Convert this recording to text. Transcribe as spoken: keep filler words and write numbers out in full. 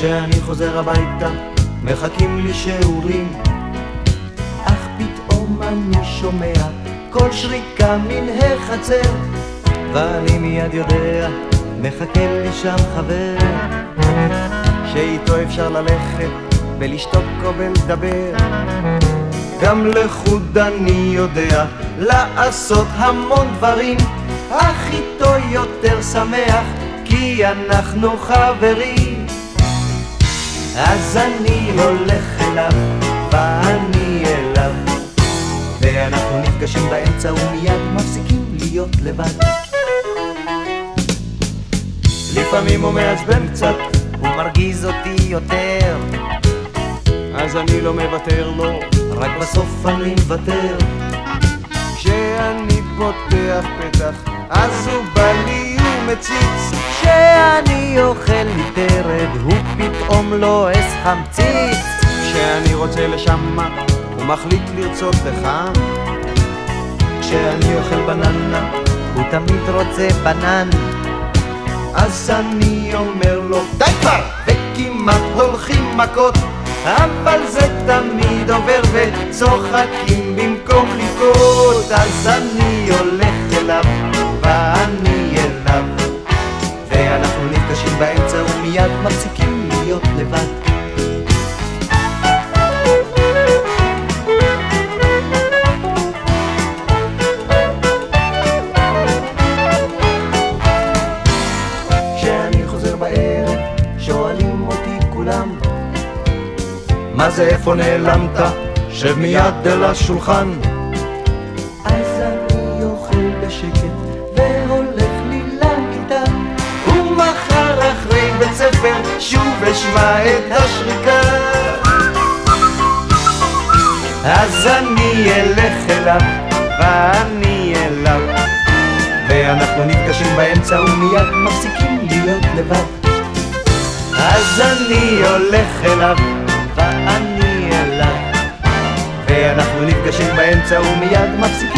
כשאני חוזר הביתה מחכים לי שיעורים, אך פתאום אני שומע קול שריקה מן החצר, ואני מיד יודע מחכה לי שם חבר שאיתו אפשר ללכת ולשתוק או ולדבר. גם לחוד אני יודע לעשות המון דברים, אך איתו יותר שמח כי אנחנו חברים. אז אני הולך אליו ואני אליו, ואנחנו נפגשים באמצע ומיד מפסיקים להיות לבד. לפעמים הוא מעצבן קצת, הוא מרגיז אותי יותר, אז אני לא מוותר לו, רק בסוף אני מוותר. כשאני פותח פתח אז הוא בא לי ומציץ, כשאני אוכל מטרד הוא פתאום לועס חמציץ. כשאני רוצה לשמה הוא מחליט לרצות לחם, כשאני אוכל בננה הוא תמיד רוצה בנן, אז אני אומר לו די כבר, וכמעט הולכים מכות, אבל זה תמיד עובר וצוחקים במקום לבכות. אז אני הולך אליו ואני אליו, ואנחנו נפגשים באמצע ומיד מפסיקים להיות לבד. כשאני חוזר בערב שואלים אותי כולם, מה זה איפה נעלמת? שב מיד אל השולחן. אז אני אוכל בשקט והולך לי למיטה, ומחר אחרי בית ספר שוב אשמע את השריקה. אז אני אלך אליו ואני אליו, ואנחנו נפגשים באמצע ומיד מפסיקים להיות לבד. אז אני הולך אליו ואני אליו, ואנחנו נפגשים באמצע ומיד מפסיקים